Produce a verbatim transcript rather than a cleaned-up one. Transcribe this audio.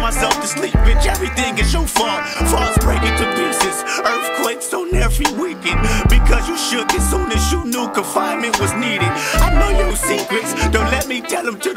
myself to sleep, bitch, everything is your fault. Falls breaking to pieces, earthquakes on every weekend. Because you shook as soon as you knew confinement was needed. I know your secrets, don't let me tell them to the